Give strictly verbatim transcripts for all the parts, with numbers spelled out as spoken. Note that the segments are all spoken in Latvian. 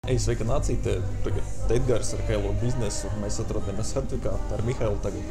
Ej, sveika nācija, te, tagad te Edgars ar Hello biznesu, mēs atrodamies Hartvikā ar Mihailu tagad.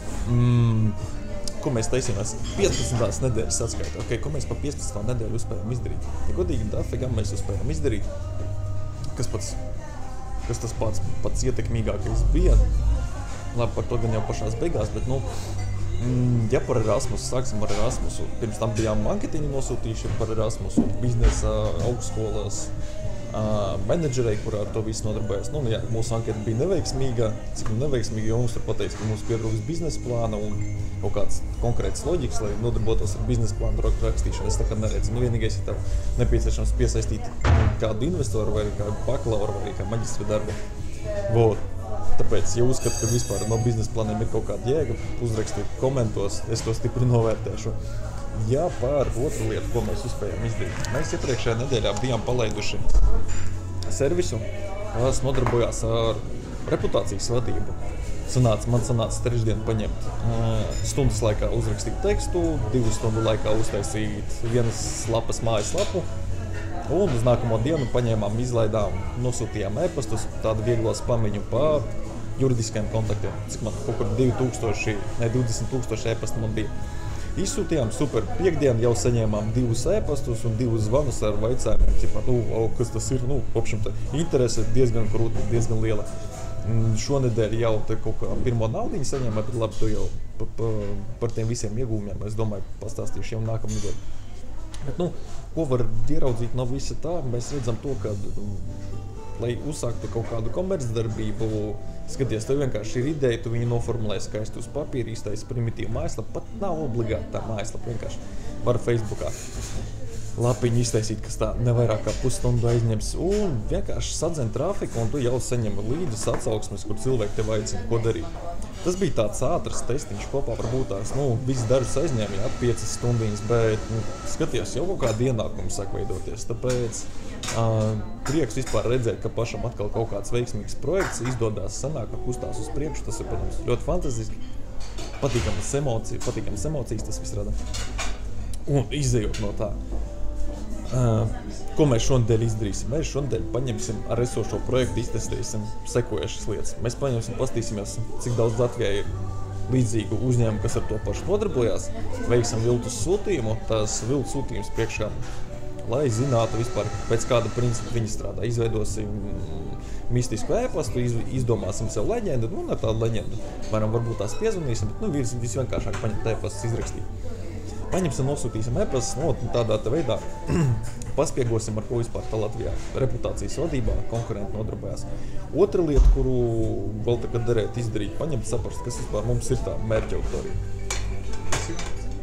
Mm, ko mēs taisījāmies? piecpadsmitās nedēļas atskaitā. Okay, ko mēs pa piecpadsmitā nedēļu uzspējām izdarīt? Ja godīgi, dafigam mēs uzspējām izdarīt. Kas pats, kas tas pats, pats ietekmīgākais bija? Labi, par to gan jau pašās beigās, bet, nu, mm, ja par Erasmusu, sāksim ar Erasmusu. Pirms tam bijām manketiņu nosūtījuši par Erasmusu, biznesa augstskolās. Uh, menedžerei, kurā ar to visu nodarbojas. Nu, jā, mūsu anketa bija neveiksmīga, cik nu neveiksmīga, jo mums tur pateica, ka mums pietrūks biznesa plāna un kaut kāds konkrēts loģikas, lai nodarbotos ar biznesa plānu rakstīšanu. Es tā kā neredzu. Nu, vienīgais ir tā nepieciešams piesaistīt kādu investoru vai kādu bakalauru vai kā maģistra darbu. Vot. Tāpēc, ja uzskatu, ka vispār no biznesa plāniem ir kaut kāda jēga, uzrakstīt komentos, es to stipri novērtēšu. Jā, par otru lietu, ko mēs uzspējām izdarīt. Mēs iepriekšējā nedēļā bijām palaiduši servisu, kas nodarbojās ar reputācijas vadību. Sanāca, man sanāca trešdien paņemt uh, stundas laikā uzrakstīt tekstu, divu stundu laikā uztaisīt vienas lapas mājaslapu, un uz nākamo dienu paņēmām, izlaidām, nosūtījām e-pastus, tādu vieglo spamiņu pa juridiskiem kontaktiem. Cik man kaut kur divi tūkstoši, ne divdesmit tūkstoši e-pasti man bija. Izsūtījām, super, piekdien jau saņēmām divus e-pastus un divus zvanus ar vaicājumiem, ķipā, nu, o, kas tas ir, nu, kopšam tā interese diezgan krūta, diezgan liela. Šonedēļ jau te kaut kā pirmo naudiņu saņēmām, bet labi, tu jau pa, pa, par tiem visiem iegūmiem, es domāju, pastāstīšu jau nākamnedēļ. Bet, nu, ko var ieraudzīt no visa tā, mēs redzam to, ka, lai uzsāktu kaut kādu komercdarbību, skaties, tev vienkārši ir ideja, tu viņu noformulē skaisti uz papīra, iztaisi primitīvu mājaslapu, pat nav obligāti tā mājaslapa, vienkārši var Facebookā lapiņu iztaisīt, kas tā nevairāk kā pusstundu aizņems, un vienkārši sadzen trafiku, un tu jau saņem līdzes atsauksmes, kur cilvēki tev aicina, ko darīt. Tas bija tāds ātrs testiņš kopā, varbūt tās, nu, viss dažus aizņēma, jā, piecas stundiņas, bet, nu, skaties, jau kaut kāda ienākuma sāk veidoties, tāpēc uh, prieks vispār redzēt, ka pašam atkal kaut kāds veiksmīgs projekts izdodās, sanāk, ka kustās uz priekšu, tas ir, protams, ļoti fantastiski, patīkamas emocijas, patīkamas emocijas tas viss rada, un izejot no tā. Uh, ko mēs šonadēļ izdarīsim? Mēs šonadēļ paņemsim ar esošo projektu, iztestēsim sekojušas lietas. Mēs paņemsim, pastīsimies, cik daudz Latvijā ir līdzīgu uzņēmumu, kas ar to pašu nodarbojās. Veiksim viltus sūtījumu, tās viltus sūtījums priekšā, lai zinātu vispār, pēc kāda principa viņi strādā. Izveidosim mistisku ēpastu, iz, izdomāsim sev leģendu, un ar tādu leģendu varam varbūt tās piezvanīsim, bet nu, vis, visvienkāršāk paņemt ēpastus, izrakstīt. Paņemsim, nosūtīsim e-pastus, no tādā te veidā paspiegosim, ar ko vispār tā Latvijā reputācijas vadībā konkurenti nodarbojās. Otra lieta, kuru vēl tagad derēt izdarīt, paņemt, saprast, kas vispār mums ir tā mērķa auditorija.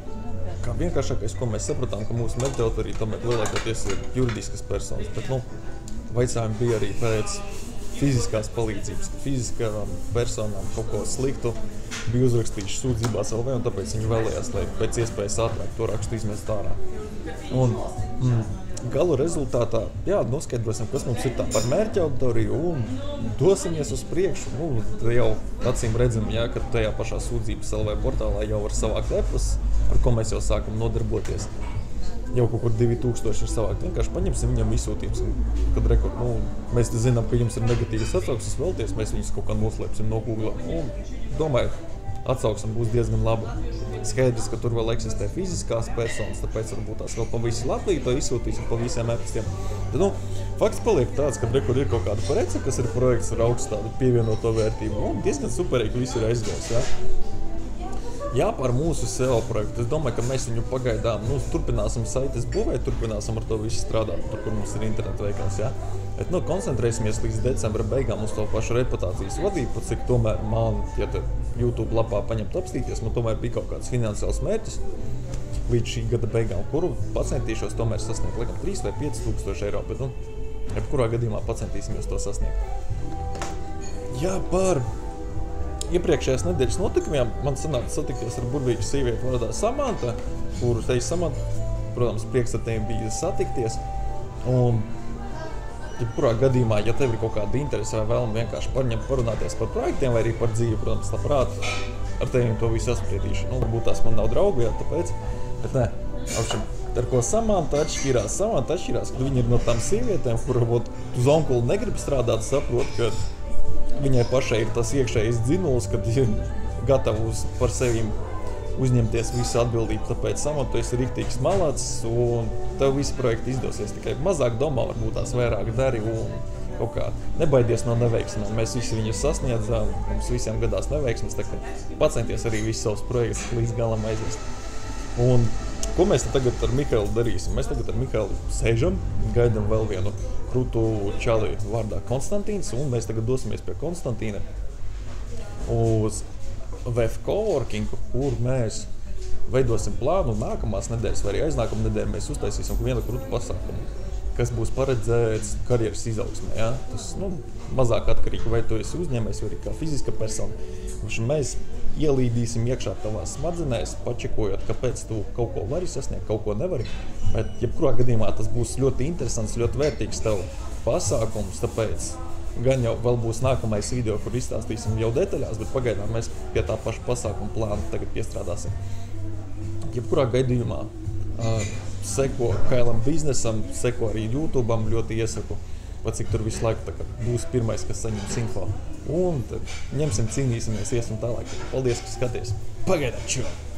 Kā vienkāršākais, ko mēs sapratām, ka mūsu mērķa auditorija tomēr lielākoties ir juridiskas personas, bet, nu, vaicājumi bija arī pēc fiziskās palīdzības, ka fiziskām personām kaut ko sliktu bija uzrakstījuši sūdzībās L V, un tāpēc viņi vēlējās, lai pēc iespējas ātrāk to rakstu izmest ārā. Un mm, galu rezultātā, jā, noskaidrosim, kas mums ir tā par mērķa auditoriju un dosimies uz priekšu. Nu, jau acīm redzam, jā, ka tajā pašā sūdzības L V portālā jau var savākt e-pastus, ar ko mēs jau sākam nodarboties. Jau kaut kur divi tūkstoši ir savākt. Vienkārši paņemsim viņam izsūtījumus, kad rekord, nu, mēs te zinām, ka jums ir negatīvas atsauksmes vēlties, mēs viņus kaut kā noslēpsim no Google. Un, domāju, atsauksme būs diezgan laba. Skaidrs, ka tur vēl eksistē fiziskās personas, tāpēc varbūt tās vēl pa visu Latviju to izsūtīsim pa visiem e-pastiem. Bet, nu, fakts paliek tāds, ka rekord ir kaut kāda prece, kas ir projekts ar augstu tādu pievienoto vērtību. Un diezgan superīgi viss ir aizgājis, jā. Jā, par mūsu S E O projektu. Es domāju, ka mēs viņu pagaidām, nu, turpināsim saites būvēt, turpināsim ar to visu strādāt, tur, kur mums ir interneta veikals, jā. Bet, nu, koncentrēsimies līdz decembra beigām uz to pašu reputācijas vadību, cik tomēr man, ja te YouTube lapā paņemt apstīties, man tomēr bija kaut kāds finansiāls mērķis līdz šī gada beigām, kuru pacentīšos tomēr sasniegt, laikam, trīs vai pieci tūkstoši eiro, bet, nu, jebkurā gadījumā pacentīsimies to sasniegt. Jā, par iepriekšējās nedēļas notikumiem man sanāca satikties ar burvīgu sievieti vārdā Samanta, kuru teica Samanta, protams, prieks ar tiem bija satikties. Un, jebkurā gadījumā, ja tev ir kaut kāda interese vai vēlme vienkārši parņemt, parunāties par projektiem vai arī par dzīvi, protams, labprāt, ar tevim to visu apspriedīšu. Nu, varbūt tās man nav draugu, jā, tāpēc, bet nē, apšam, ar ko Samanta atšķirās. Samanta atšķirās, ka viņa ir no tām sievietēm, kur varbūt uz onkuli negrib strādāt, saprot, ka viņai pašai ir tas iekšējais dzinulis, kad ir gatavs par sevīm uzņemties visu atbildību, tāpēc Samanta, tu esi riktīgs malāts un tev visi projekti izdosies, tikai mazāk domā, varbūt tās vairāk dari un kaut kā nebaidies no neveiksmēm. Mēs visi viņus sasniedzām, mums visiem gadās neveiksmes, tā kā pacenties arī visus savus projektus līdz galam aiziest. Un ko mēs tagad ar Mihailu darīsim? Mēs tagad ar Mihailu sēžam, gaidam vēl vienu krūtu čali vārdā Konstantīns, un mēs tagad dosimies pie Konstantīna uz V F Coworkingu, kur mēs veidosim plānu nākamās nedēļas vai arī aiznākamā nedēļa mēs uztaisīsim vienu krūtu pasākumu, kas būs paredzēts karjeras izaugsmē. Ja? Tas nu, mazāk atkarīgi, vai tu esi uzņēmējs vai arī kā fiziska persona. Un mēs ielīdīsim iekšā tavās smadzenēs, pačekojot, kāpēc tu kaut ko vari sasniegt, kaut ko nevari. Bet jebkurā gadījumā tas būs ļoti interesants, ļoti vērtīgs tev pasākums, tāpēc gan jau vēl būs nākamais video, kur izstāstīsim jau detaļās, bet pagaidām mēs pie tā paša pasākuma plāna tagad piestrādāsim. Jebkurā gadījumā uh, seko Kailam biznesam, seko arī YouTube'am, ļoti iesaku, pat cik tur visu laiku tā kā būs pirmais, kas saņems info. Un tad ņemsim, cīnīsimies, iesim tālāk. Paldies, ka skaties. Pagaidām, čau!